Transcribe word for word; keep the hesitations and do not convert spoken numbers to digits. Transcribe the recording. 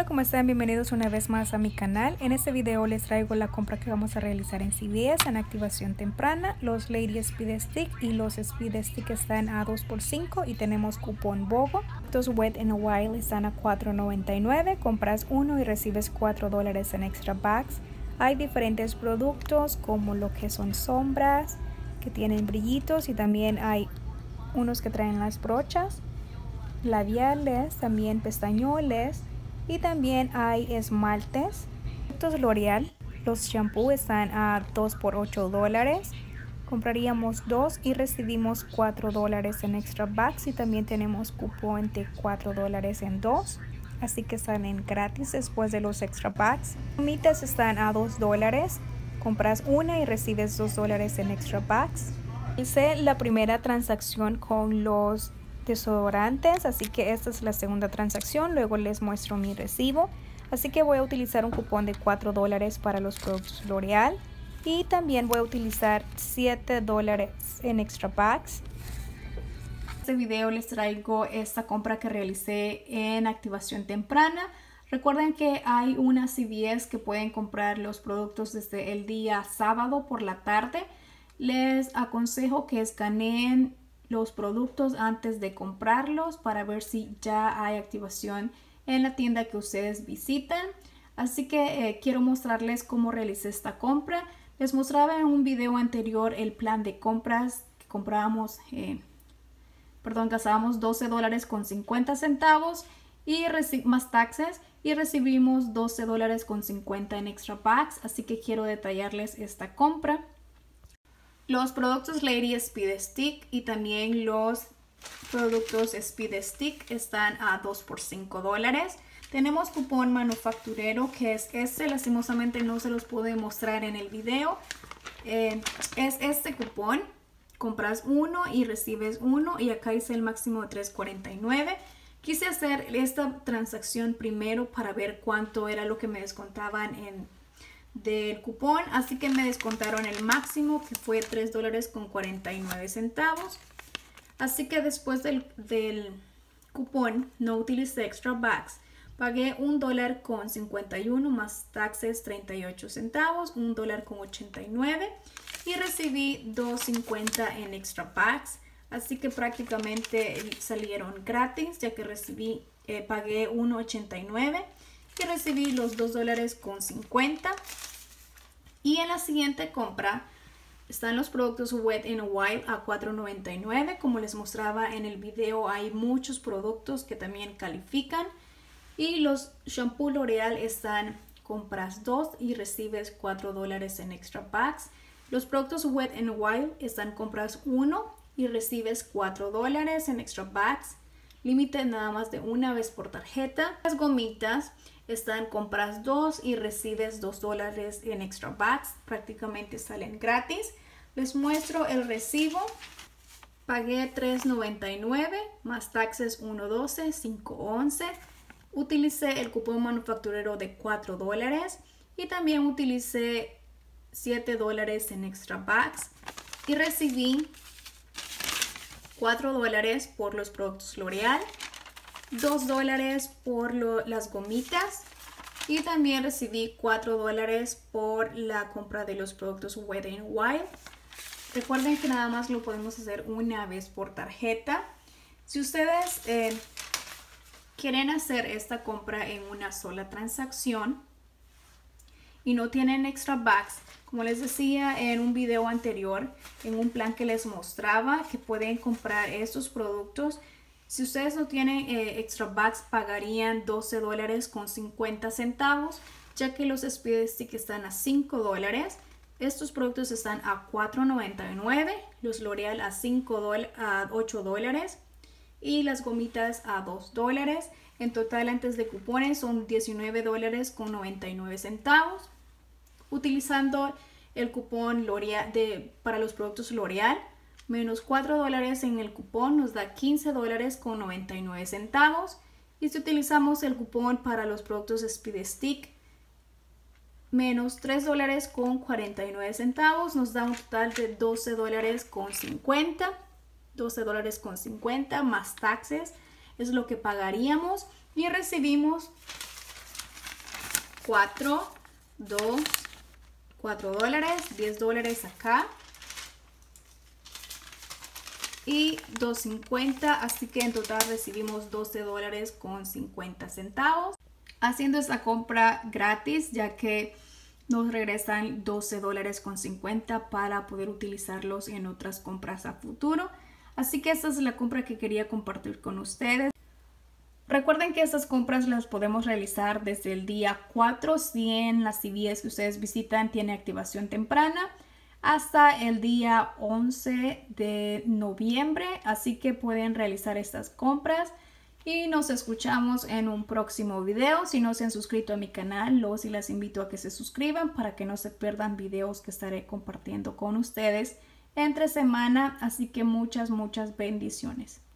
¿cómo están? Bienvenidos una vez más a mi canal. En este video les traigo la compra que vamos a realizar en C V S en activación temprana. Los Lady Speed Stick y los Speed Stick están a dos por cinco y tenemos cupón BOGO. Estos Wet n Wild están a cuatro noventa y nueve. Compras uno y recibes cuatro dólares en extra bags. Hay diferentes productos como lo que son sombras que tienen brillitos y también hay unos que traen las brochas, labiales, también pestañoles. Y también hay esmaltes. Estos L'Oreal, los shampoos están a dos por ocho dólares. Compraríamos dos y recibimos cuatro dólares en extra bags. Y también tenemos cupón de cuatro dólares en dos. Así que salen gratis después de los extra bags. Gomitas están a dos dólares. Compras una y recibes dos dólares en extra bags. Hice la primera transacción con los desodorantes, así que esta es la segunda transacción. Luego les muestro mi recibo, así que voy a utilizar un cupón de cuatro dólares para los productos L'Oreal y también voy a utilizar siete dólares en extra bags. En este video les traigo esta compra que realicé en activación temprana. Recuerden que hay una C V S que pueden comprar los productos desde el día sábado por la tarde. Les aconsejo que escaneen los productos antes de comprarlos para ver si ya hay activación en la tienda que ustedes visitan. Así que eh, quiero mostrarles cómo realicé esta compra. Les mostraba en un video anterior el plan de compras que comprábamos, eh, perdón, gastábamos doce dólares con cincuenta centavos y más taxes y recibimos doce dólares con cincuenta en extra bags. Así que quiero detallarles esta compra. Los productos Lady Speed Stick y también los productos Speed Stick están a dos por cinco dólares. Tenemos cupón manufacturero que es este, lastimosamente no se los pude mostrar en el video. Eh, es este cupón, compras uno y recibes uno y acá hice el máximo de tres cuarenta y nueve. Quise hacer esta transacción primero para ver cuánto era lo que me descontaban en del cupón, así que me descontaron el máximo que fue tres dólares con cuarenta y nueve centavos. Así que después del, del cupón no utilicé extra bags, pagué un dólar con cincuenta y uno más taxes treinta y ocho centavos, un dólar con ochenta y nueve y recibí dos cincuenta en extra bags. Así que prácticamente salieron gratis ya que recibí eh, pagué uno ochenta y nueve y recibí los dos dólares con cincuenta. Y en la siguiente compra están los productos Wet n Wild a cuatro noventa y nueve. Como les mostraba en el video, hay muchos productos que también califican. Y los shampoo L'Oreal están compras dos y recibes cuatro dólares en extra bags. Los productos Wet n Wild están compras uno y recibes cuatro dólares en extra bags. Límite nada más de una vez por tarjeta. Las gomitas están compras dos y recibes dos dólares en extra bags. Prácticamente salen gratis. Les muestro el recibo. Pagué tres noventa y nueve más taxes uno doce, cinco once. Utilicé el cupón manufacturero de cuatro dólares y también utilicé siete dólares en extra bags y recibí cuatro dólares por los productos L'Oreal, dos dólares por lo, las gomitas y también recibí cuatro dólares por la compra de los productos Wet n Wild. Recuerden que nada más lo podemos hacer una vez por tarjeta. Si ustedes eh, quieren hacer esta compra en una sola transacción y no tienen extra bags, como les decía en un video anterior, en un plan que les mostraba que pueden comprar estos productos. Si ustedes no tienen eh, extra bags, pagarían doce dólares con cincuenta centavos, ya que los Speed Stick están a cinco dólares. Estos productos están a cuatro noventa y nueve, los L'Oreal a, a ocho dólares y las gomitas a dos dólares. En total, antes de cupones, son diecinueve dólares con noventa y nueve centavos. Utilizando el cupón L'Oreal de, para los productos L'Oreal, menos cuatro dólares en el cupón nos da quince dólares con noventa y nueve centavos. Y si utilizamos el cupón para los productos Speed Stick, menos tres dólares con cuarenta y nueve centavos, nos da un total de doce dólares con cincuenta. doce dólares con cincuenta más taxes es lo que pagaríamos y recibimos cuatro, dos, cuatro dólares, diez dólares acá y dos cincuenta, así que en total recibimos doce dólares con cincuenta centavos. Haciendo esta compra gratis, ya que nos regresan doce dólares con cincuenta para poder utilizarlos en otras compras a futuro. Así que esta es la compra que quería compartir con ustedes. Recuerden que estas compras las podemos realizar desde el día cuatro si en las C V S que ustedes visitan tiene activación temprana, hasta el día once de noviembre. Así que pueden realizar estas compras y nos escuchamos en un próximo video. Si no se han suscrito a mi canal, los y las invito a que se suscriban para que no se pierdan videos que estaré compartiendo con ustedes entre semana. Así que muchas, muchas bendiciones.